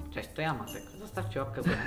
Cześć, to ja Masek. Zostawcie łapkę w górę.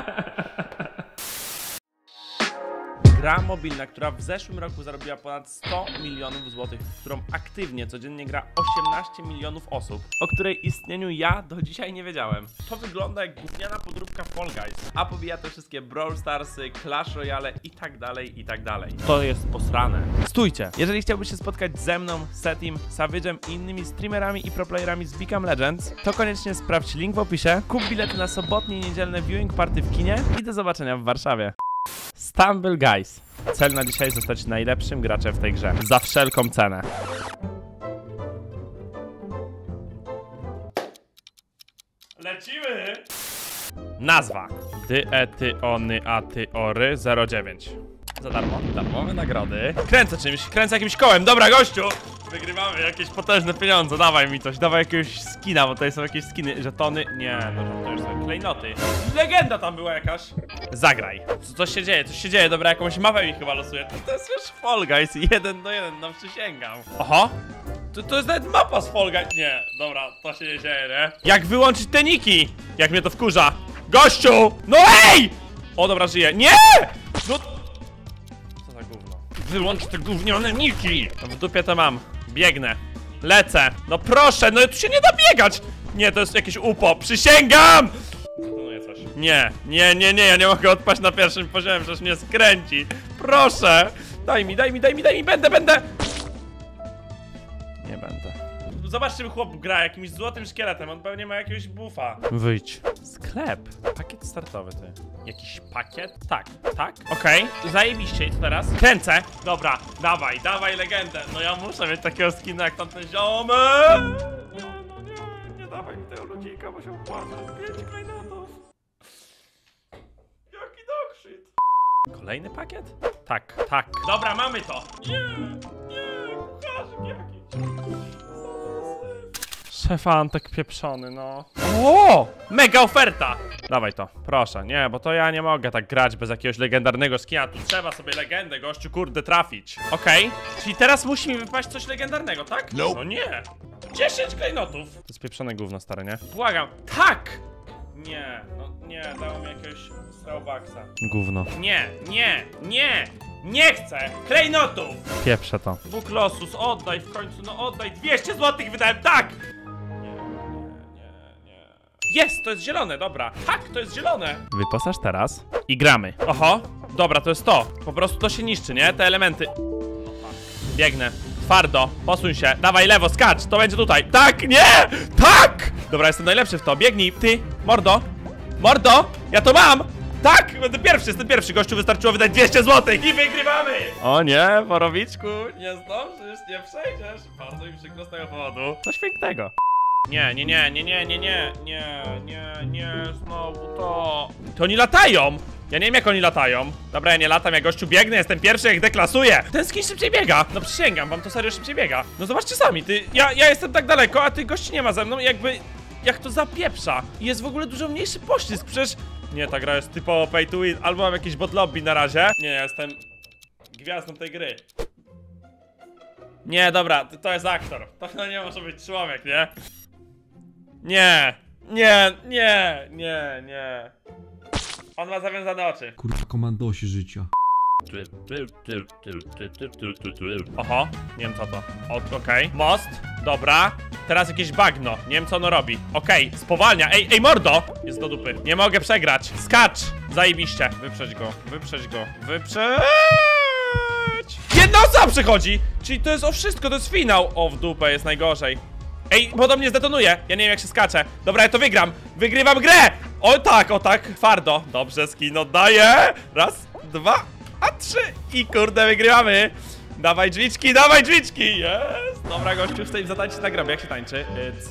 Gra mobilna, która w zeszłym roku zarobiła ponad 100 milionów złotych, w którą aktywnie codziennie gra 18 milionów osób, o której istnieniu ja do dzisiaj nie wiedziałem. To wygląda jak gówniana podróbka Fall Guys, a pobija te wszystkie Brawl Starsy, Clash Royale i tak dalej, i tak dalej. To jest posrane. Stójcie! Jeżeli chciałbyś się spotkać ze mną, Setim, Savage'em i innymi streamerami i proplayerami z Become Legends, to koniecznie sprawdź link w opisie, kup bilety na sobotnie i niedzielne viewing party w kinie i do zobaczenia w Warszawie. Stumble Guys. Cel na dzisiaj zostać najlepszym graczem w tej grze. Za wszelką cenę. Lecimy! Nazwa. Dyetyonaty 09. Za darmo. Darmowe nagrody. Kręcę czymś, kręcę jakimś kołem. Dobra, gościu! Wygrywamy jakieś potężne pieniądze. Dawaj mi coś, dawaj jakiegoś skina, bo tutaj są jakieś skiny. Żetony. Nie, no to już są klejnoty. Legenda tam była jakaś. Zagraj. Coś się dzieje, coś się dzieje. Dobra, jakąś mapę mi chyba losuje. To jest już Fall Guys 1 do 1, no przysięgam. Oho! To jest nawet mapa z Fall Guys. Nie, dobra, to się nie dzieje, nie? Jak wyłączyć te niki? Jak mnie to wkurza. Gościu! No ej! O, dobra, żyje. Nie! No... Co za gówno? Wyłącz te gównione niki! No w dupie to mam. Biegnę. Lecę. No proszę, no tu się nie da biegać! Nie, to jest jakieś UPO. Przysięgam! Proponuję coś. Nie, ja nie mogę odpaść na pierwszym poziomie, przecież mnie skręci. Proszę! Daj mi, będę! Nie będę. Zobaczcie, chłop gra jakimś złotym szkieletem, on pewnie ma jakiegoś buffa. Wyjdź. Sklep. Pakiet startowy, ty. Jakiś pakiet? Tak. Okej. Zajebiście, i co teraz? Kręcę. Dobra, dawaj legendę. No ja muszę mieć takiego skina jak tamten ziomy. Nie dawaj mi tego ludzika, bo się opłaca. 5 klejnotów. Jaki dogshit. Kolejny pakiet? Tak. Dobra, mamy to. Nie, kucharzyk jakiś. Szefantek pieprzony, no. O! Mega oferta! Dawaj to, proszę. Nie, bo to ja nie mogę tak grać bez jakiegoś legendarnego skina. Tu trzeba sobie legendę, gościu, kurde, trafić. Okej. Czyli teraz musi mi wypaść coś legendarnego, tak? No nie. 10 klejnotów. To jest pieprzone gówno, stare, nie? Błagam. Tak! Nie, no nie, dało mi jakiegoś Strawbacksa. Gówno. Nie chcę! Klejnotów! Pieprzę to. Bóg losus, oddaj w końcu, no oddaj. 200 złotych wydałem, tak! Nie. Jest, to jest zielone, dobra. Tak, to jest zielone. Wyposaż teraz i gramy. Oho, dobra, to jest to. Po prostu to się niszczy, nie? Te elementy. Biegnę. Twardo, posuń się. Dawaj lewo, skacz, to będzie tutaj. Tak, nie! Tak! Dobra, jestem najlepszy w to. Biegnij, ty, mordo. Ja to mam! Tak! Będę pierwszy, jestem pierwszy. Gościu, wystarczyło wydać 200 zł i wygrywamy! O nie, Borowiczku, nie zdążysz, nie przejdziesz. Bardzo mi przykro z tego powodu. Coś pięknego. Nie, znowu to. To oni latają! Ja nie wiem, jak oni latają. Dobra, ja nie latam, ja gościu biegnę, jestem pierwszy, jak deklasuję. Ten skin szybciej biega. No przysięgam, wam to serio szybciej biega. No zobaczcie sami, ty, ja jestem tak daleko, a ty gości nie ma ze mną, jakby... Jak to zapieprza. I jest w ogóle dużo mniejszy poślizg, przecież... Nie, ta gra jest typowo pay to win. Albo mam jakieś bot lobby na razie. Nie, ja jestem gwiazdą tej gry. Nie, dobra, to jest aktor. To nie może być człowiek, nie? Nie. On ma zawiązane oczy. Kurwa, komandosi życia. Oho, nie wiem co to. Okej. Most, dobra. Teraz jakieś bagno, nie wiem co ono robi. Okej, spowalnia, ej mordo! Jest do dupy, nie mogę przegrać. Skacz, zajebiście. Wyprzedź go. Jedna osoba przychodzi! Czyli to jest o wszystko, to jest finał. O, w dupę, jest najgorzej. Ej, bo do mnie zdetonuje, ja nie wiem jak się skacze. Dobra, ja to wygram, wygrywam grę! O tak, twardo. Dobrze, skin oddaję. Raz, 2, a 3 i kurde, wygrywamy. Dawaj drzwiczki, jest! Dobra, gościu, w tej zatańczy na grobie, jak się tańczy?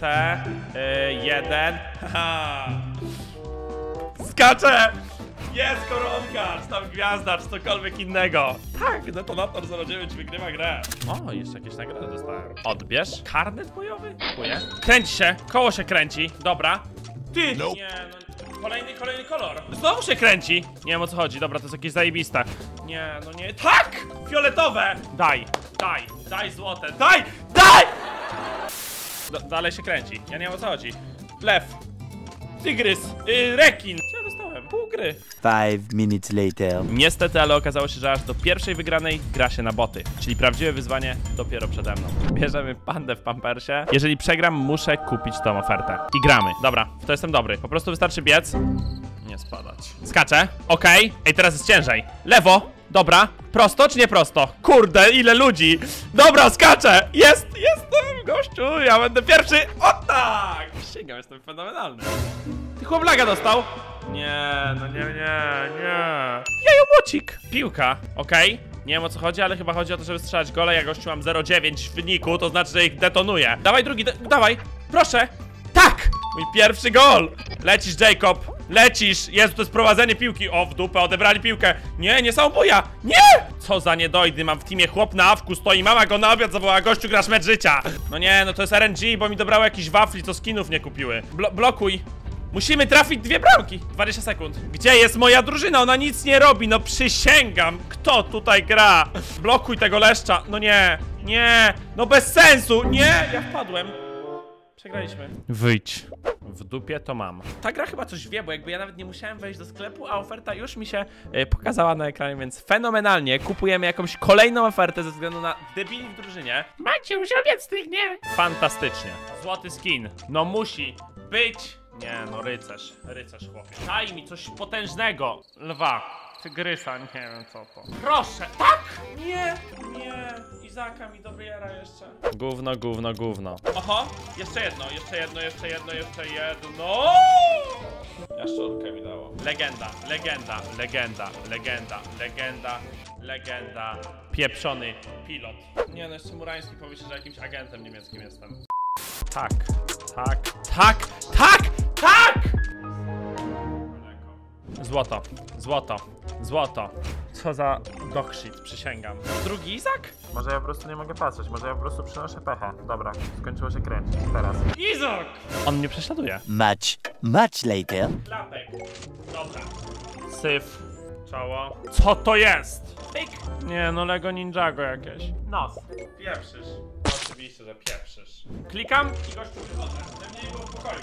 C1. Haha. Skaczę! Jest koronka, czy tam gwiazda, czy cokolwiek innego. Tak, detonator 09 wygrywa grę. O, jeszcze jakieś nagrody dostałem. Odbierz. Karnet bojowy? Dziękuję. Kręci się, koło się kręci. Dobra. Ty! Nie, no. Kolejny kolor. Znowu się kręci. Nie wiem o co chodzi, dobra, to jest jakieś zajebiste. Nie, no nie. Tak! Fioletowe! Daj złote, daj! Dalej się kręci. Ja nie wiem o co chodzi. Lew. tygrys, rekin. Co ja dostałem? Pół gry. 5 minutes later. Niestety, ale okazało się, że aż do pierwszej wygranej gra się na boty. Czyli prawdziwe wyzwanie dopiero przede mną. Bierzemy pandę w pampersie. Jeżeli przegram, muszę kupić tą ofertę. I gramy. Dobra, to jestem dobry. Po prostu wystarczy biec. Nie spadać. Skaczę. Okej. Ej, teraz jest ciężej. Lewo. Dobra. Prosto czy nie prosto? Kurde, ile ludzi. Dobra, skaczę. Jestem, gościu. Ja będę pierwszy. O tak. Sięgam, jestem fenomenalny. Ty chłop laga dostał. Nie, no nie. Jajomocik. Piłka, okej. Nie wiem o co chodzi, ale chyba chodzi o to, żeby strzelać gole. Ja gościu mam 0,9 w wyniku, to znaczy, że ich detonuję. Dawaj drugi, dawaj, proszę. Tak! Mój pierwszy gol. Lecisz, Jacob. Lecisz. Jezu, to jest prowadzenie piłki. O, w dupę, odebrali piłkę. Nie samobuja. Nie! Co za niedojdy. Mam w teamie chłop na awku, stoi, mama go na obiad zawołała, gościu, grasz mecz życia. No nie, no to jest RNG, bo mi dobrało jakiś wafli, co skinów nie kupiły. Blokuj. Musimy trafić 2 bramki. 20 sekund. Gdzie jest moja drużyna? Ona nic nie robi, no przysięgam. Kto tutaj gra? Blokuj tego leszcza. No nie. No bez sensu. Nie, ja wpadłem. Przegraliśmy. Wyjdź. W dupie to mam. Ta gra chyba coś wie, bo jakby ja nawet nie musiałem wejść do sklepu, a oferta już mi się pokazała na ekranie, więc fenomenalnie. Kupujemy jakąś kolejną ofertę ze względu na debili w drużynie. Macie już obiad stygnie. Fantastycznie. Złoty skin. No musi być. Nie, no rycerz chłopie. Daj mi coś potężnego. Lwa. Tygrysa, nie wiem co to. Proszę, tak! Nie. Izaka mi dobiera jeszcze. Gówno. Oho, jeszcze jedno. Jaszczurkę mi dało. Legenda. Pieprzony pilot. Nie no, jeszcze Murański pomyśli, że jakimś agentem niemieckim jestem. Tak! Złoto. Co za dogshit, przysięgam. Drugi Izak? Może ja po prostu nie mogę patrzeć, może ja po prostu przynoszę pecha. Dobra, skończyło się kręcić, teraz. Izak! On mnie prześladuje. Much later. Klapek. Dobra. Syf. Czoło. Co to jest? Pyk. Nie, no Lego Ninjago jakieś. Nos. Pieprzysz. Oczywiście, że pieprzysz. Klikam i gościu wychodzę. Żeby mnie nie było w pokoju.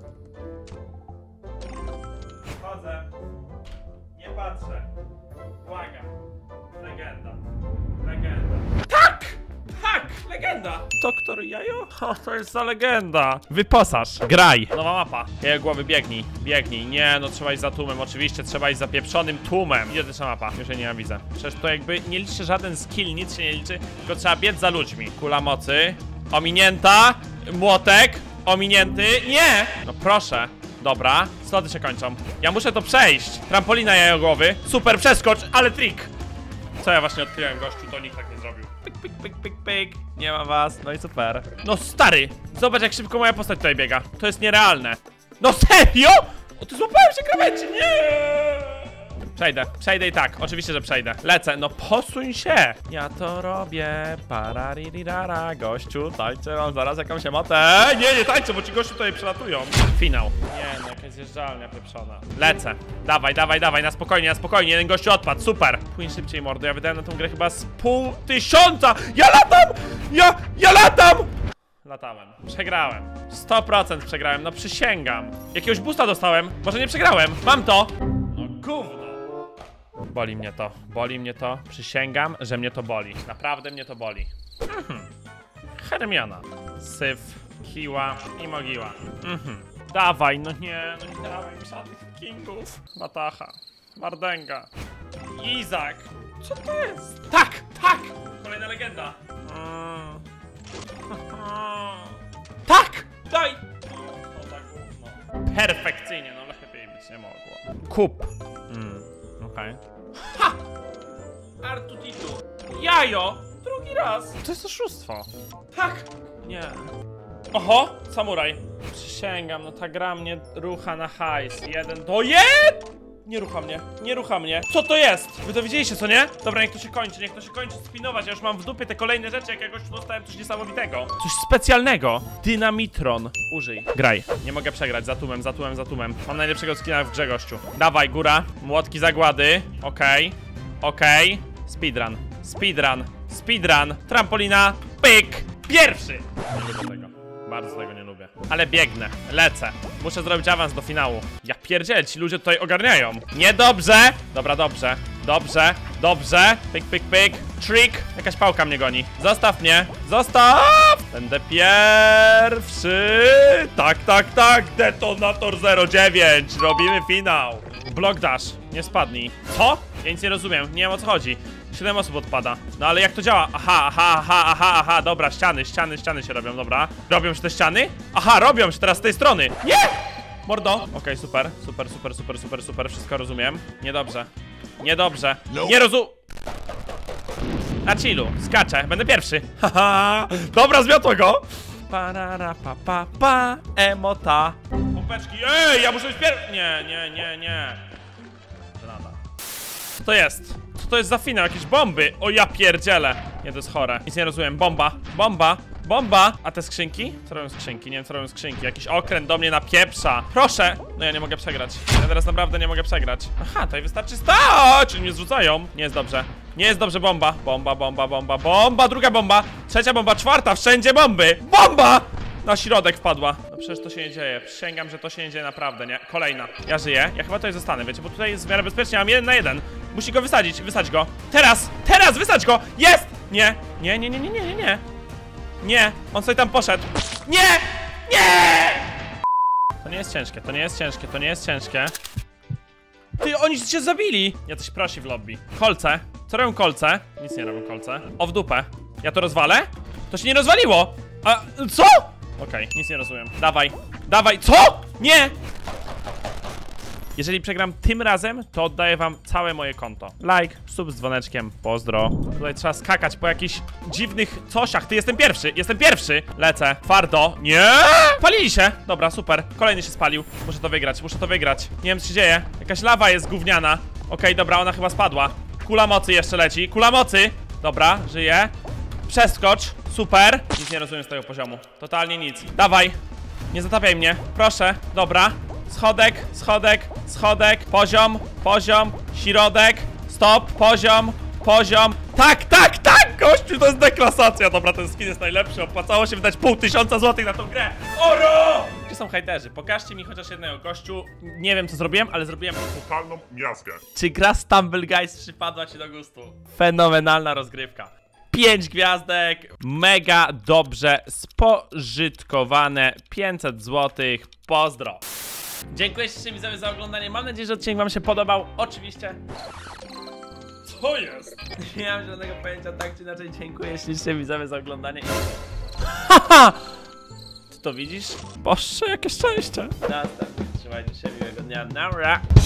Wchodzę. Nie patrzę. Błagam. Legenda. Tak! Legenda! Doktor Jajo? O, to jest za legenda. Wyposaż. Graj. Nowa mapa. Jego głowy, biegnij. Nie, no trzeba iść za tłumem. Oczywiście trzeba iść za pieprzonym tłumem. Identyczna mapa. Już jej nienawidzę. Przecież to jakby nie liczy żaden skill, nic się nie liczy. Tylko trzeba biec za ludźmi. Kula mocy. Ominięta. Młotek. Ominięty. Nie! No proszę. Dobra, slody się kończą. Ja muszę to przejść. Trampolina jajogłowy. Super, przeskocz, ale trik. Co ja właśnie odkryłem, gościu, to nikt tak nie zrobił. Pyk. Nie ma was, no i super. No stary, zobacz jak szybko moja postać tutaj biega. To jest nierealne. No serio? O, ty złapałem się krawędzi, nie! Przejdę i tak, oczywiście, że przejdę. Lecę, no posuń się. Ja to robię, pararirirara. Gościu, tańczę, mam zaraz jakąś emotę. Nie tańczę, bo ci gościu tutaj przelatują. Finał. Nie, no jakaś zjeżdżalnia pieprzona. Lecę, dawaj, na spokojnie, jeden gościu odpadł, super. Płyń szybciej, mordo, ja wydałem na tą grę chyba z 500. Ja latam! Ja latam! Latałem. Przegrałem. 100% przegrałem, no przysięgam. Jakiegoś boosta dostałem, może nie przegrałem. Mam to. No gówno. Boli mnie to. Przysięgam, że mnie to boli. Naprawdę mnie to boli. Hermiona. Syf, Kiła i Mogiła. Dawaj, no nie dawaj mi żadnych kingów. Wataha. Wardęga. Izak. Co to jest? Tak! Kolejna legenda. Tak! Daj! No tak gówno. Perfekcyjnie, no lepiej być nie mogło. Kup. Okej. Ha! Artutitu. Jajo! Drugi raz. To jest oszustwo. Tak! Nie. Oho! Samuraj. Przysięgam, no ta gra mnie rucha na hajs. 1 do 1! Nie rucha mnie. Co to jest? Wy to widzieliście, co nie? Dobra, niech to się kończy spinować. Ja już mam w dupie te kolejne rzeczy, jak jakoś dostałem coś niesamowitego. Coś specjalnego. Dynamitron. Użyj. Graj. Nie mogę przegrać. Za tłumem. Mam najlepszego skina w grze, gościu. Dawaj, góra. Młotki zagłady. Okej. Speedrun. Trampolina. Pyk. Pierwszy. Nie lubię tego. Bardzo tego nie lubię. Ale biegnę, lecę. Muszę zrobić awans do finału. Ja pierdzielę, ci ludzie tutaj ogarniają. Niedobrze! Dobra, dobrze. Dobrze, dobrze. Pyk, pyk, pyk. Trick. Jakaś pałka mnie goni. Zostaw mnie. Zostaw! Będę pierwszy. Tak, tak, tak. Detonator 09. Robimy finał. Block dash. Nie spadnij. Co? Ja nic nie rozumiem. Nie wiem, o co chodzi. 7 osób odpada. No ale jak to działa? Aha. Dobra, ściany się robią, dobra. Robią się te ściany? Aha, robią się teraz z tej strony. Nie! Mordo. Okej, super. Super. Wszystko rozumiem. Niedobrze. Niedobrze. Nie rozum... Na chillu. Skaczę. Będę pierwszy. Haha. Dobra, zmiotło go. Parara, pa. Emota. Pompeczki. Ej, ja muszę być pierwszy. Nie. Żenada. Co to jest? Co to jest za finał? Jakieś bomby? O ja pierdzielę. Nie, to jest chore. Nic nie rozumiem. Bomba. A te skrzynki? Co robią skrzynki? Nie wiem, co robią skrzynki. Jakiś okręt do mnie napieprza. Proszę. No ja nie mogę przegrać. Ja teraz naprawdę nie mogę przegrać. Aha, tutaj wystarczy stać. Czyli mnie zrzucają. Nie jest dobrze. Nie jest dobrze. Bomba. Druga bomba. Trzecia bomba. Czwarta. Wszędzie bomby. Bomba! Na środek wpadła. No przecież to się nie dzieje. Przysięgam, że to się nie dzieje naprawdę, nie? Kolejna. Ja żyję. Ja chyba tutaj zostanę, wiecie, bo tutaj jest w miarę bezpiecznie. Mam 1 na 1. Musi go wysadzić. Wysadź go. Teraz! Wysadź go! Jest! Nie. Nie. On sobie tam poszedł. Nie! To nie jest ciężkie. Ty, oni się zabili! Ja coś prosi w lobby. Kolce. Co robią kolce? Nic nie robią kolce. O w dupę. Ja to rozwalę? To się nie rozwaliło! A, co? Okej, nic nie rozumiem. Dawaj, co? Nie! Jeżeli przegram tym razem, to oddaję wam całe moje konto. Like, sub z dzwoneczkiem, pozdro. Tutaj trzeba skakać po jakichś dziwnych cosiach. Ty, jestem pierwszy. Lecę. Twardo. Nie! Palili się. Dobra, super. Kolejny się spalił. Muszę to wygrać. Nie wiem, co się dzieje. Jakaś lawa jest gówniana. Okej, dobra, ona chyba spadła. Kula mocy jeszcze leci. Dobra, żyje. Przeskocz. Super. Nic nie rozumiem z tego poziomu. Totalnie nic. Dawaj. Nie zatapiaj mnie. Proszę. Dobra. Schodek. Poziom. Środek. Stop. Poziom. Tak. Gościu, to jest deklasacja. Dobra, ten skin jest najlepszy. Opłacało się wydać 500 złotych na tą grę. Oro! Gdzie są hejterzy? Pokażcie mi chociaż jednego, gościu. Nie wiem, co zrobiłem, ale zrobiłem totalną miazgę. Czy gra Stumble Guys przypadła ci do gustu? Fenomenalna rozgrywka. 5 gwiazdek, mega dobrze spożytkowane, 500 zł, pozdro. Dziękuję ślicznie widzowie za oglądanie, mam nadzieję, że odcinek wam się podobał, oczywiście. Co jest? Nie mam żadnego pojęcia, tak czy inaczej, dziękuję ślicznie widzowie za oglądanie. Haha! Ty to widzisz? Boże, jakie szczęście. Następnie, trzymajcie się, miłego dnia, nara.